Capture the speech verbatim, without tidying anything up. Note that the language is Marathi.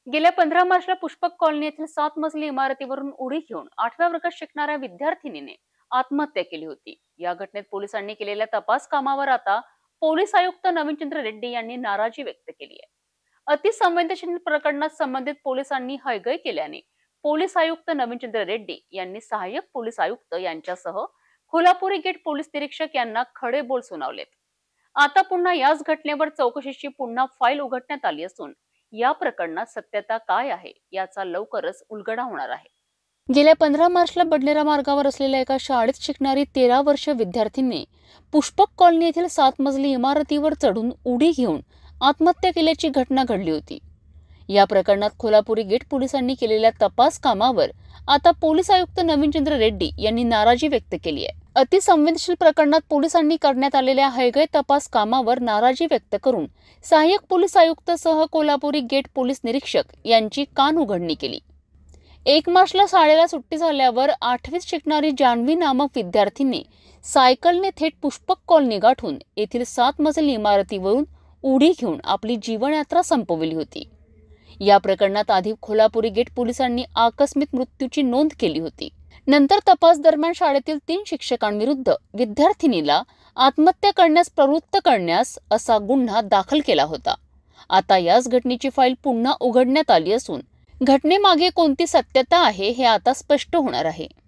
गेल्या पंधरा मार्चला पुष्पक कॉलनी येथील सात मजली इमारतीवरून उडी घेऊन आठव्या वर्गात शिकणाऱ्या विद्यार्थिनीने आत्महत्या केली होती। या घटनेत पोलिसांनी केलेल्या तपास कामावर आता पोलीस आयुक्त नवीनचंद्र रेड्डी यांनी नाराजी व्यक्त केली आहे। अतिसंवेदनशील प्रकरणात संबंधित पोलिसांनी हयगय केल्याने पोलीस आयुक्त नवीनचंद्र रेड्डी यांनी सहाय्यक पोलीस आयुक्त यांच्यासह कोल्हापुरी गेट पोलीस निरीक्षक यांना खडे बोल सुनावलेत। आता पुन्हा याच घटनेवर चौकशीची पुन्हा फाईल उघडण्यात आली असून या प्रकरणात सत्यता काय आहे याचा लवकरच उलगडा होणार आहे। गेल्या पंधरा मार्चला बडनेरा मार्गावर असलेल्या एका शाळेत शिकणारी तेरा वर्ष विद्यार्थिनी पुष्पक कॉलनी येथील सात मजली इमारतीवर चढून उडी घेऊन आत्महत्या केल्याची घटना घडली होती। या प्रकरणात कोल्हापुरी गेट पोलिसांनी केलेल्या तपास कामावर आता पोलीस आयुक्त नवीनचंद्र रेड्डी यांनी नाराजी व्यक्त केली आहे। अतिसंवेदनशील प्रकरणात पोलिसांनी करण्यात आलेल्या हयगय तपास कामावर नाराजी व्यक्त करून सहाय्यक पोलीस आयुक्त सह कोल्हापुरी गेट पोलीस निरीक्षक यांची कान उघडणी केली। एक मार्चला शाळेला सुट्टी झाल्यावर आठवीत शिकणारी जान्हवी नामक विद्यार्थिनी सायकलने थेट पुष्पक कॉलनी गाठून येथील सात मजली इमारतीवरून उडी घेऊन आपली जीवनयात्रा संपवली होती। या प्रकरणात आधी कोल्हापुरी गेट पोलिसांनी आकस्मिक मृत्यूची नोंद केली होती। नंतर तपास दरम्यान शाळेतील तीन शिक्षकांविरुद्ध विद्यार्थिनीला आत्महत्या करण्यास प्रवृत्त करण्यास असा गुन्हा दाखल केला होता। आता याच घटनेची फाईल पुन्हा उघडण्यात आली असून घटनेमागे कोणती सत्यता आहे हे आता स्पष्ट होणार आहे।